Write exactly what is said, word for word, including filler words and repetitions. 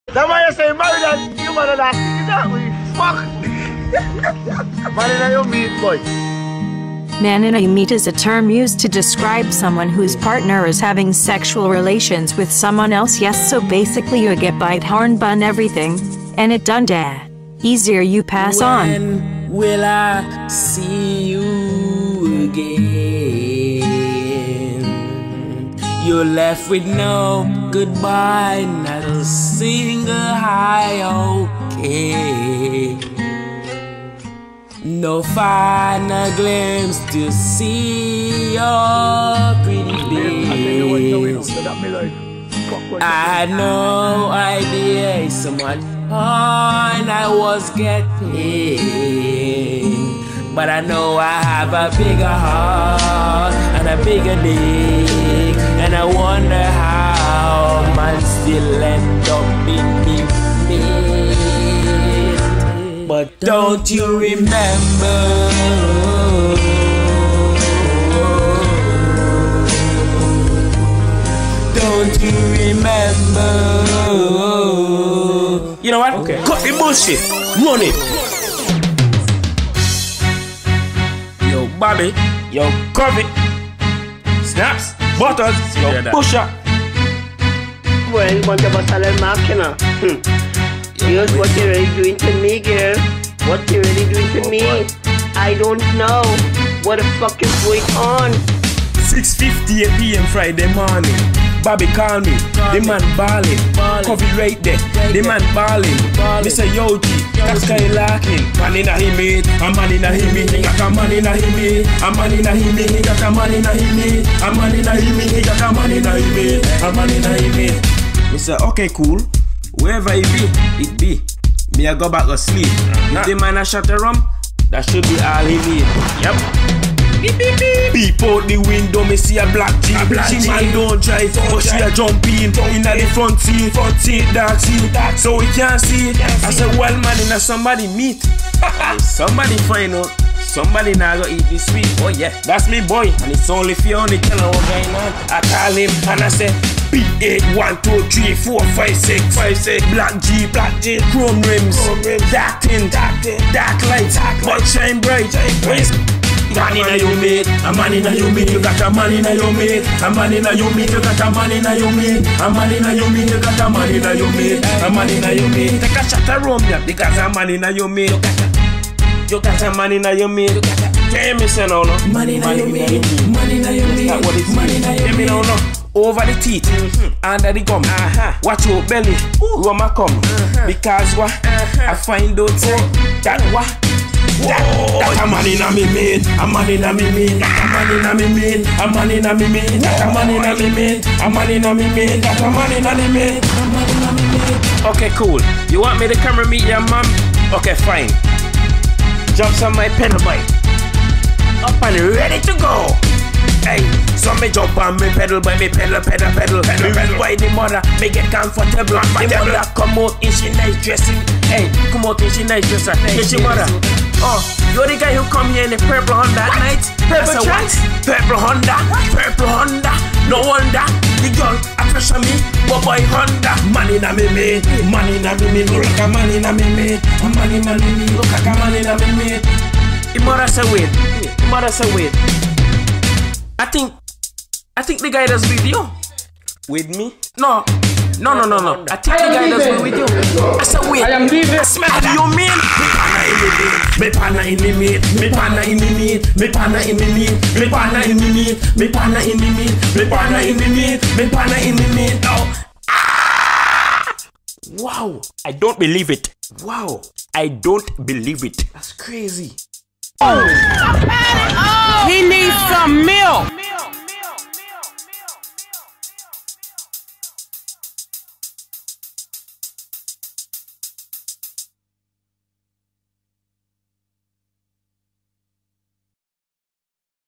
That's why you say married and you man that you know we fuck. Man in your meat, boy. Man in a meat is a term used to describe someone whose partner is having sexual relations with someone else. Yes, so basically you get bite, horn, bun, everything, and it done da. Easier you pass when on. When will I see you again? You're left with no goodbye, not a single hi, okay. No final glimpse to see your pretty face. I had no idea so much fun I was getting, but I know I have a bigger heart and a bigger dick, and I wonder how man still end up in me. But don't you remember? Don't you remember? You know what? Okay. Cut the bullshit. Run it. Yo, Bobby. Yo, Covey. Snaps. Butters. Yo, Pusher. Well, bunch of us are máquina. Here's what you're really doing to me, girl. What you're really doing to me. I don't know. What the fuck is going on? six fifty p m Friday morning. Bobby call me, the man ballin', Covey right there, the man ballin', Mister Yogi, that's guy lacking. Man in a him it, a man in a him it, he got a man in a him it, a man in a him it, he got a man in a him it, a man in a him it, he got a man in a him it, a man in a him it. Me say, okay, cool, wherever it be, it be. Me I go back to sleep. If the man a shot the rum, that should be all he need. Yep. Beep, beep, beep. Peep out the window, me see a black jeep. She man don't drive, but she a jump in inna the front seat, front seat, dark seat, so we can't see. I said, well man, inna somebody meet. Somebody find out, somebody now go eat this sweet. Oh yeah, that's me boy, and it's only Fiona tell her what going on. I call him and I say, B eight one two three four five six five six. Black Jeep, black Jeep, chrome rims, dark tint, dark lights, but shine bright. Man inna your mate, a man inna your mate, you got a man inna your mate, a man inna your mate, you got a man inna your mate, a man inna your mate, you got a man inna your mate, a man inna your mate. Take a shot of rum, yeah, because a man inna your mate. You got a man inna your mate. Tell me say no, no. Man inna your mate, man inna your mate. That's what it is. Tell me no, no. Over the teeth, mm-hmm. Under the gum, uh-huh. Watch your belly, rum a come, uh-huh. Because what, uh-huh. I find out say that what. That, that a man inna me mate, a man inna me mate, a man inna me mate, a man inna me mate, that a man inna me mate, a man inna me mate, that a man inna me mate, a man inna me mate. Okay, cool. You want me to come and meet your mom? Okay, fine. Jumps on my pedal bike, up and ready to go. Hey, so me jump on me pedal by me pedal, pedal, pedal, pedal, me pedal. By the mother, me get comfortable. The mother come out in she nice dressing. Hey, come out in she nice dresser. Hey, she mother. Oh, you're the guy who come here in the purple Honda at night? Purple tracks? Purple Honda, purple Honda. No wonder the girl a pressure me, but boy Honda. Man inna me mate, man inna me mate. Look like a man inna me mate, a man inna me mate. Look like a man inna me mate. The mother say wait, the mother say wait. I think, I think the guy that's with you. With me? No. No, no, no, no. I think the guy that's with you. I said, wait. I am leaving. Smack you, man. Me partner in me meat. Me partner in me meat. Me partner in me meat. Me partner in me meat. Me partner in me meat. Me partner in me meat. Me partner in me meat. Oh. Ah! Wow. I don't believe it. Wow. I don't believe it. That's crazy. Oh. He needs some milk.